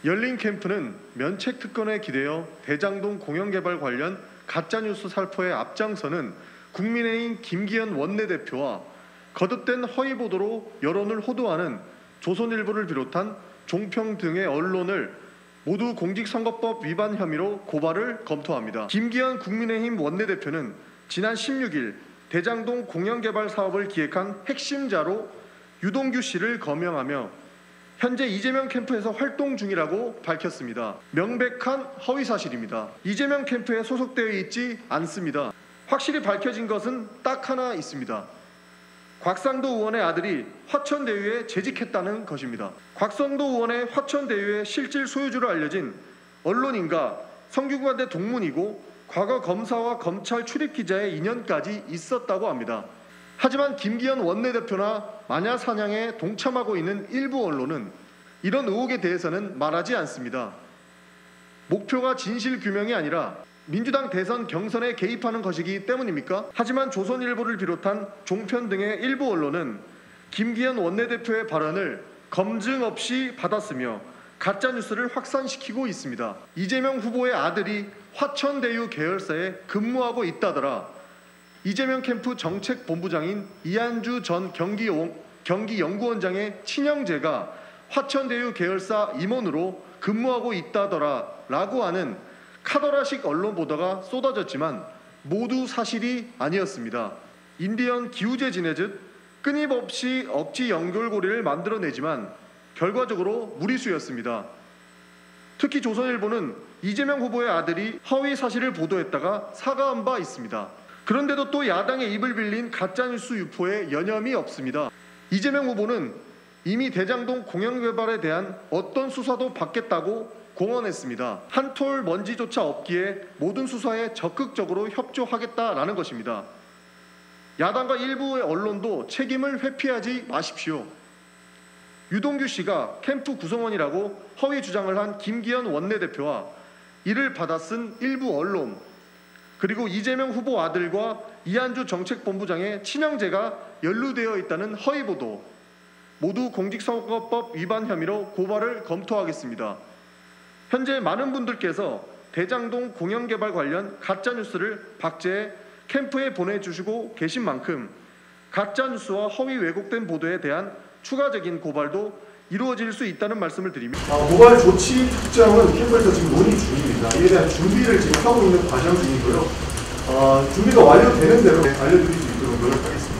열린 캠프는 면책 특권에 기대어 대장동 공영개발 관련 가짜뉴스 살포에 앞장서는 국민의힘 김기현 원내대표와 거듭된 허위보도로 여론을 호도하는 조선일보를 비롯한 종평 등의 언론을 모두 공직선거법 위반 혐의로 고발을 검토합니다. 김기현 국민의힘 원내대표는 지난 16일 대장동 공영개발 사업을 기획한 핵심자로 유동규 씨를 거명하며 현재 이재명 캠프에서 활동 중이라고 밝혔습니다. 명백한 허위 사실입니다. 이재명 캠프에 소속되어 있지 않습니다. 확실히 밝혀진 것은 딱 하나 있습니다. 곽상도 의원의 아들이 화천대유에 재직했다는 것입니다. 곽상도 의원의 화천대유의 실질 소유주로 알려진 언론인과 성균관대 동문이고 과거 검사와 검찰 출입기자의 인연까지 있었다고 합니다. 하지만 김기현 원내대표나 마녀사냥에 동참하고 있는 일부 언론은 이런 의혹에 대해서는 말하지 않습니다. 목표가 진실규명이 아니라 민주당 대선 경선에 개입하는 것이기 때문입니까? 하지만 조선일보를 비롯한 종편 등의 일부 언론은 김기현 원내대표의 발언을 검증 없이 받았으며 가짜뉴스를 확산시키고 있습니다. 이재명 후보의 아들이 화천대유 계열사에 근무하고 있다더라. 이재명 캠프 정책본부장인 이한주 전 경기연구원장의 친형제가 화천대유 계열사 임원으로 근무하고 있다더라 라고 하는 카더라식 언론 보도가 쏟아졌지만 모두 사실이 아니었습니다. 인디언 기우제 지내듯 끊임없이 억지 연결고리를 만들어내지만 결과적으로 무리수였습니다. 특히 조선일보는 이재명 후보의 아들이 허위 사실을 보도했다가 사과한 바 있습니다. 그런데도 또 야당의 입을 빌린 가짜뉴스 유포에 여념이 없습니다. 이재명 후보는 이미 대장동 공영개발에 대한 어떤 수사도 받겠다고 공언했습니다. 한 톨 먼지조차 없기에 모든 수사에 적극적으로 협조하겠다라는 것입니다. 야당과 일부의 언론도 책임을 회피하지 마십시오. 유동규 씨가 캠프 구성원이라고 허위 주장을 한 김기현 원내대표와 이를 받아쓴 일부 언론, 그리고 이재명 후보 아들과 이한주 정책본부장의 친형제가 연루되어 있다는 허위보도, 모두 공직선거법 위반 혐의로 고발을 검토하겠습니다. 현재 많은 분들께서 대장동 공영개발 관련 가짜뉴스를 박제해 캠프에 보내주시고 계신 만큼 가짜뉴스와 허위 왜곡된 보도에 대한 추가적인 고발도 이루어질 수 있다는 말씀을 드립니다. 고발 조치 특정은 캠프에서 지금 논의 중입니다. 이에 대한 준비를 지금 하고 있는 과정 중이고요. 준비가 완료되는 대로 알려드릴 수 있도록 노력하겠습니다.